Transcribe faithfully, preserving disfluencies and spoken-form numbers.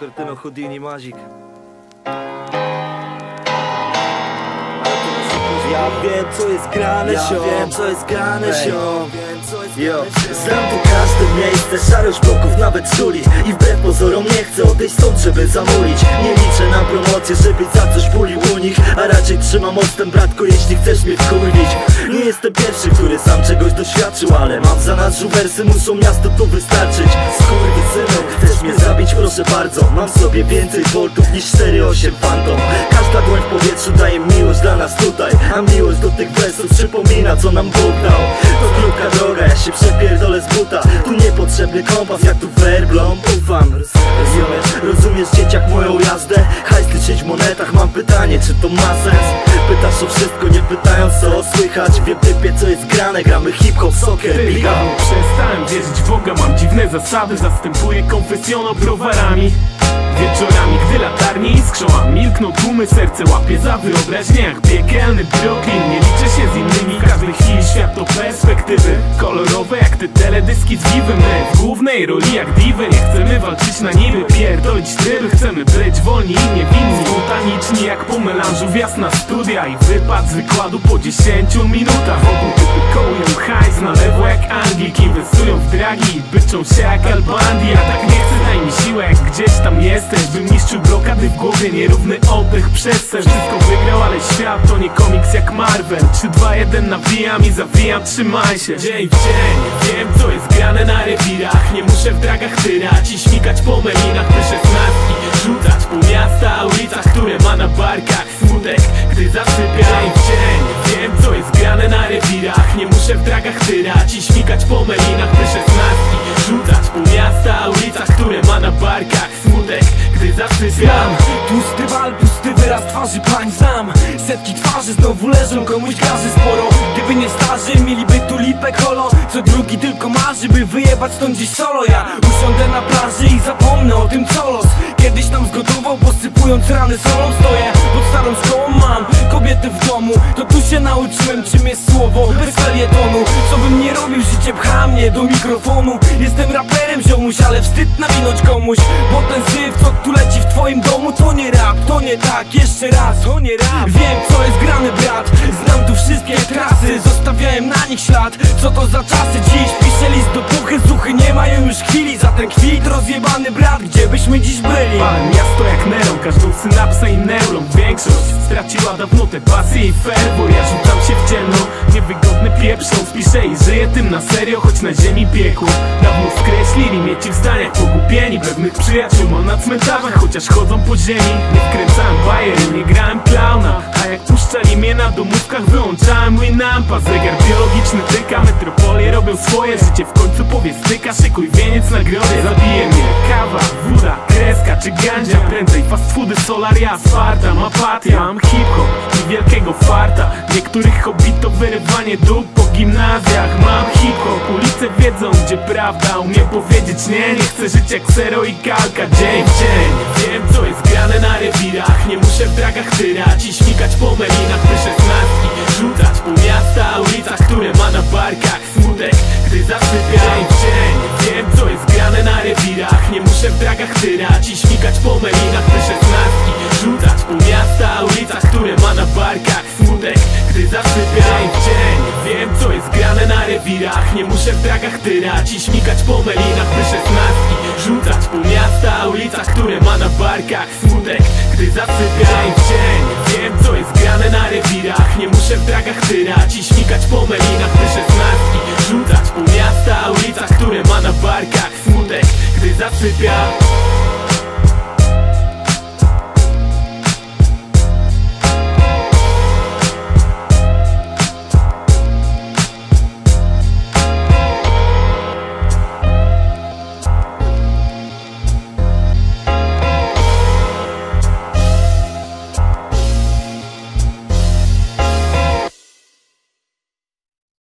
Cupertino, Houdini, Mazik. Ja wiem co jest grane, Ja sią. wiem co jest grane, sią. Yo. Znam tu każde miejsce, szarość bloków, nawet szuli. I wbrew pozorom nie chcę odejść stąd, żeby zamulić. Nie liczę na promocję, żeby za coś bulił u nich. A raczej trzymam mostem, bratko, jeśli chcesz mnie wkurwić. Nie jestem pierwszy, który sam czegoś doświadczył, ale mam w zanadrzu wersy, muszą miasto tu wystarczyć. Skurwysynu, chcesz mnie zabić, proszę bardzo. Mam w sobie więcej voltów niż cztery osiem Phantom. Każda dłoń w powietrzu daje miłość dla nas tutaj. A miłość do tych wersów przypomina, co nam Bóg dał. To krótka droga, ja się przepierdolę z buta. Tu niepotrzebny kompas, jak tu werblom. Ufam, rozumiesz, rozumiesz dzieciak moją jazdę? Hajs liczyć w monetach, mam pytanie, czy to ma sens? Pytasz o wszystko, nie pytając co słychać. Wiem typie co jest grane, gramy hip-hop, soccer, Ty, biga. dawno przestałem wierzyć w Boga, mam dziwne zasady. Zastępuję konfesjono browarami. Wieczorami, gdy latarnie iskrząc, milkną tłumy, serce łapie za wyobraźnię jak piekielny Brooklyn. Nie liczę się z innymi, w każdej chwili świat to perspektywy kolorowe jak te teledyski z Vivy. My w głównej roli jak diwy, nie chcemy walczyć na niby, pierdolić tryby. Chcemy być wolni i niewinni, spontaniczni jak po melanżu wjazd na studia i wypad z wykładu po dziesięciu minutach. Wokół typy kołują hajs na lewo jak Anglik, inwestują w dragi i byczą się jak El Bandi. Ja tak nie chcę, daj mi siłę jak gdzieś tam jesteś, bym niszczył blokady w głowie, nierówny oddech przez sen. Wszystko wygrał, ale świat to nie komiks jak Marvel. Trzy, dwa, jeden nawijam i zawijam, trzymaj się. Dzień w dzień, wiem co jest grane na rewirach. Nie muszę w dragach tyrać i śmigać po melinach. Te szesnastki rzucać po miasta, ulicach, które ma na barkach smutek, gdy zasypia. Dzień w dzień, wiem co jest grane na rewirach. Nie muszę w dragach tyrać i śmigać po melinach. Te szesnastki rzucać po miasta, ulicach, które ma na barkach smutek, gdy zasypiam. Tłusty bal, pusty wyraz twarzy pań znam. Setki twarzy znowu leżą, komuś garzy sporo. Gdyby nie starzy, mieliby tu lipę kolo. Co drugi tylko marzy, by wyjebać stąd gdzieś solo. Ja usiądę na plaży i zapomnę o tym co los kiedyś nam zgotował, posypując rany solą. Stoję pod starą szkołą, mam kobiety w domu. To tu się nauczyłem czym jest słowo, bez felietonu. Co bym nie robił, życie pcha mnie do mikrofonu. Jestem raperem ziomuś, ale wstyd nawinąć komuś. Bo ten syf co tu leci w twoim domu to nie rap, to nie tak, jeszcze raz, to nie rap. Wiem co jest grane brat, znam tu wszystkie trasy. Zostawiałem na nich ślad, co to za czasy dziś. Piszę list do puchy, zuchy nie mają już chwili. Za ten kwit rozjebany brat, gdzie byśmy dziś byli? Palę miasto jak Neron, każdą synapsę i neuron. Większość straciła dawno te pasje i ferwor. Ja rzucam się w ciemno, niewygodny pieprzą. Spiszę i żyję tym na serio, choć na ziemi piekło. Dawno skreślili mnie ci w zdaniach pogubieni. Pewnych przyjaciół mam na cmentarzach, chociaż chodzą po ziemi. Nie wkręcałem bajery, nie grałem klauna. A jak puszczali mnie na domówkach, wyłączałem Winampa. Zegar biologiczny tyka, metropolie robią swoje. Życie w końcu powie styka, szykuj wieniec na grobie. Zabije mnie kawa, woda, kreska czy gandzia. Prędzej fast foody, solaria, asfarta. Apatia, mam hip-hop i wielkiego farta. Niektórych hobbitów wyrywanie dup po gimnazjach. Mam hip-hop, ulice wiedzą gdzie prawda. Umiem powiedzieć nie, nie chcę żyć jak Zero i Kalka. Dzień w dzień, wiem co jest grane na rewirach. Nie muszę w dragach tyrać i śmigać po melinach. Te szesnastki rzucać po miasta, ulicach, które ma na barkach smutek, gdy zasypia. Dzień w dzień, wiem co jest grane na rewirach. Nie muszę w dragach tyrać i śmigać po melinach. Te szesnastki rzucać po miasta, ulicach, które ma na barkach smutek, gdy zasypia. Dzień w dzień, wiem co jest grane na rewirach. Nie muszę w dragach tyrać i śmigać po melinach. Te szesnastki rzucać po miasta, ulicach, które ma na barkach smutek, gdy zasypia. Dzień w dzień, wiem co jest grane na rewirach. Nie muszę w dragach tyrać i śmigać po melinach. Te szesnastki rzucać po miasta, ulicach, które ma na barkach smutek, gdy zasypia.